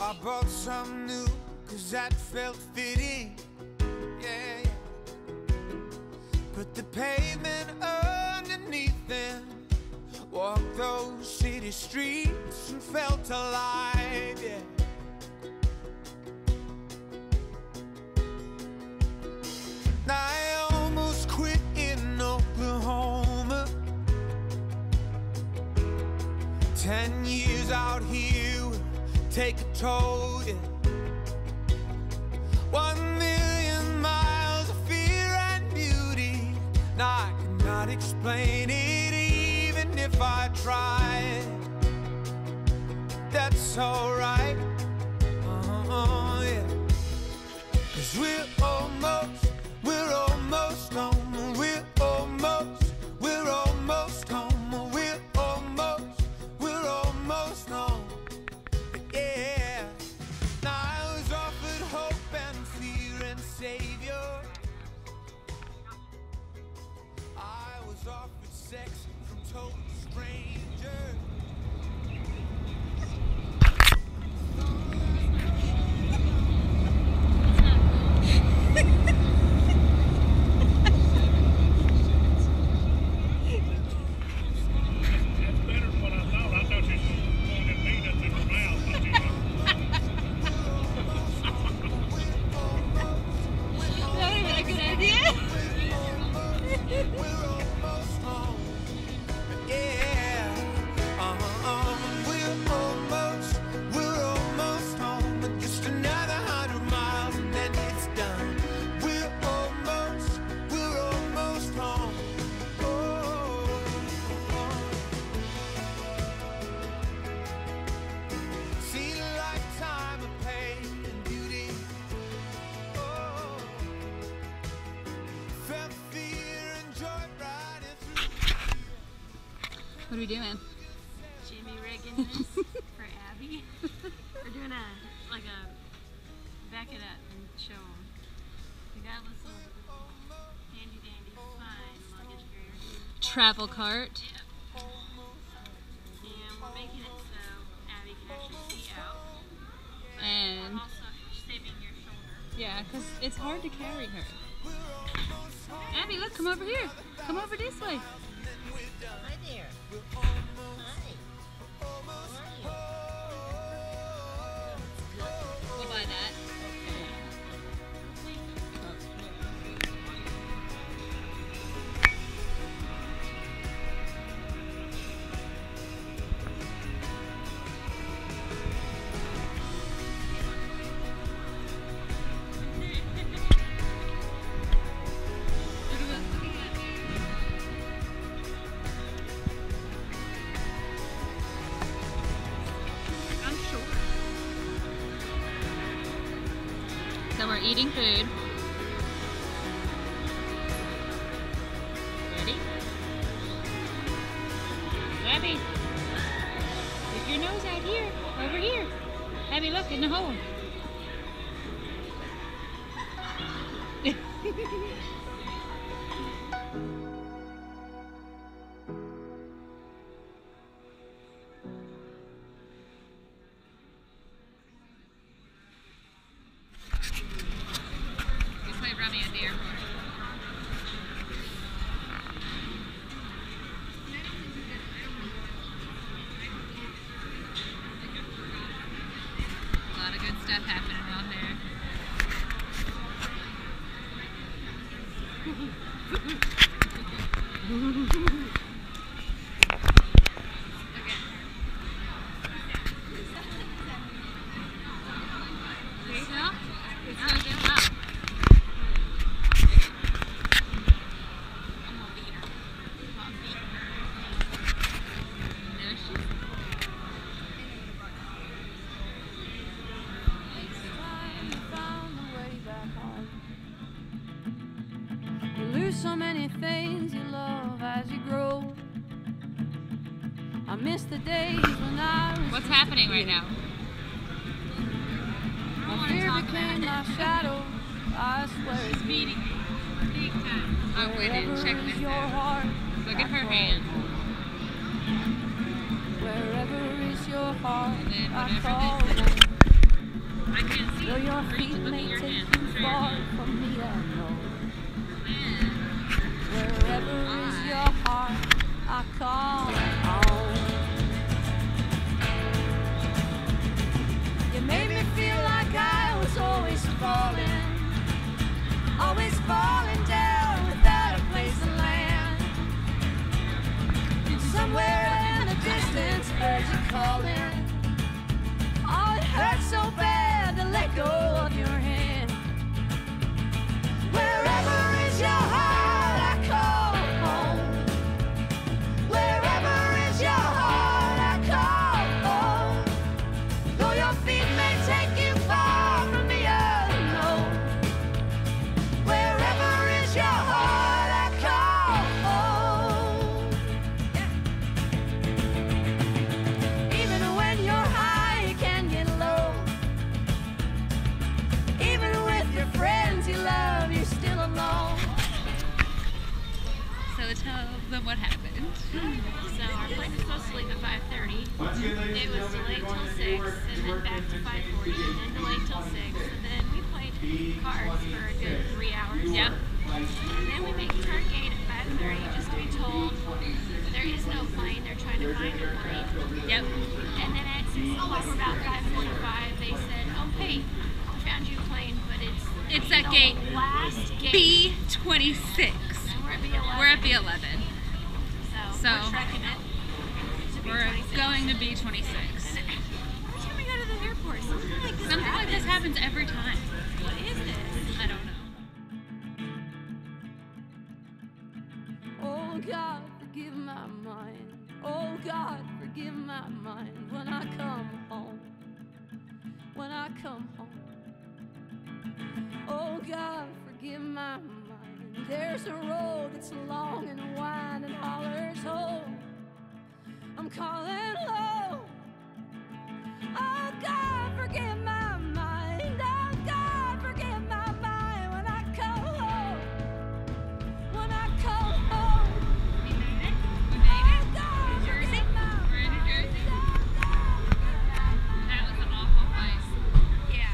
I bought some new, cause that felt fitting. Yeah, yeah. Put the pavement underneath them. Walked those city streets and felt alive, yeah. I almost quit in Oklahoma. 10 years out here will take a toll, yeah. 1 million miles of fear and beauty. Now I cannot explain it even if I tried. That's alright, yeah. 'Cause we're almost home. We're almost home. We're almost home. Yeah. Now I was offered hope and fear and savior. I was offered sex from total strangers. What are we doing? Jimmy rigging this for Abby. We're doing a back it up and show them. We got this little handy dandy fine luggage carrier. Travel cart. Yep. And we're making it so Abby can actually see out. And we're also saving your shoulder. yeah, because it's hard to carry her. Abby, look, come over here. Come over this way. Hi there. Hi. How are you? We'll buy that. So we're eating food. Ready? Abby, stick your nose out here, over here. Abby, look in the hole. Rummy at the airport. A lot of good stuff happening out there. So many things you love as you grow. I miss the days when I was. What's happening right now? My fear became my shadow. I swear it's Meeting. Big time. Oh, wait, check this out. Look at her hand. Wherever is your heart, And then I whatever call this home. I can't see. Though your For you feet to look may at your take hand. you It's very far hard. from me, I know. Man. Wherever is your heart, I call home. You made me feel like I was always falling down without a place to land. Somewhere in the distance, birds are calling. Oh, it hurts so bad to let go of your hand. Wherever is your heart, I call home. Wherever is your heart, I call home. Though your feet may take you far from me, I know. Wherever is your heart, I call home. Even when you're high, you can get low. Even with your friends you love, you're still alone. So tell them what happened. So our flight was supposed to leave at 5:30. It was delayed till 6, and then back to 5:40, and then delayed till 6. And then we played cards for a good 3 hours. Yep. And then we make Targate at 5:30 just to be told there is no plane. They're trying to find a plane. Yep. And then at 6 o'clock, about 5:45, they said, "Oh, hey, we found you a plane, but It's at the gate last gate." B26. And we're at B11. We're at B11. So we're trekking it to We're B26. going to B26. Every time we go to the airport, something like this happens every time. What is this? I don't know. Oh God, forgive my mind. Oh God, forgive my mind when I come home. When I come home. Oh God, forgive my mind. There's a road, it's long and wide and hollers home. I'm calling low. Oh God, forgive my mind. Oh God, forgive my mind when I come home. When I come home. We made it. Oh God, New Jersey. forgive my We're in New Jersey. mind. That was an awful place. Yeah.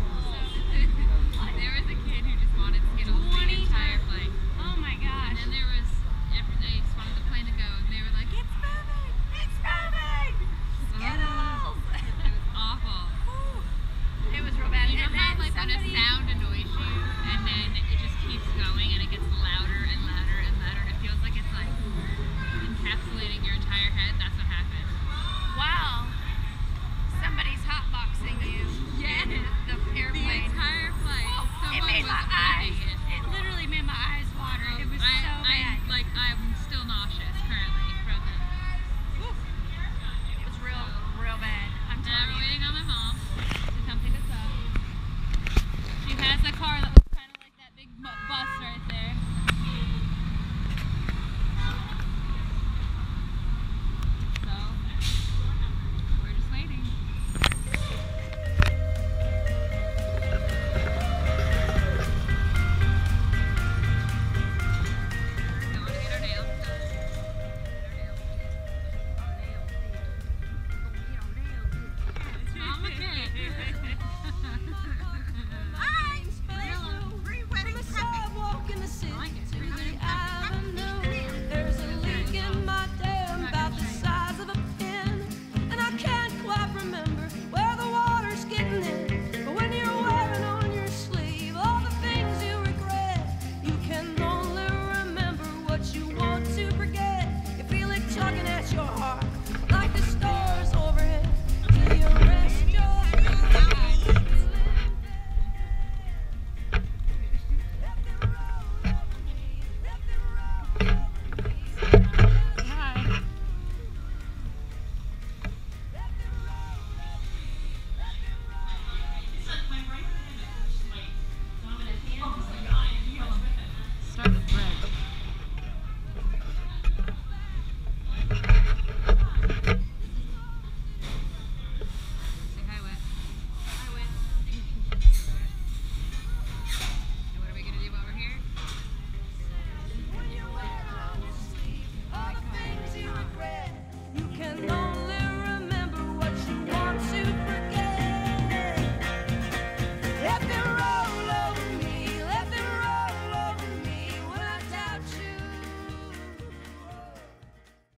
There was a kid who just wanted Skittles the 20 entire flight. Oh my And gosh. then there was, they just wanted the plane to go, and they were like, it's moving! It's moving! Skittles! It was awful. It was real bad. You know And how, then like, when a somebody- sound annoys you, and then it just keeps going, and it gets louder and louder and louder, and it feels like it's, like, encapsulating your entire head? That's what happened. Wow. Somebody's hotboxing you. Yes. in the The airplane. entire flight, It someone made was my eyes living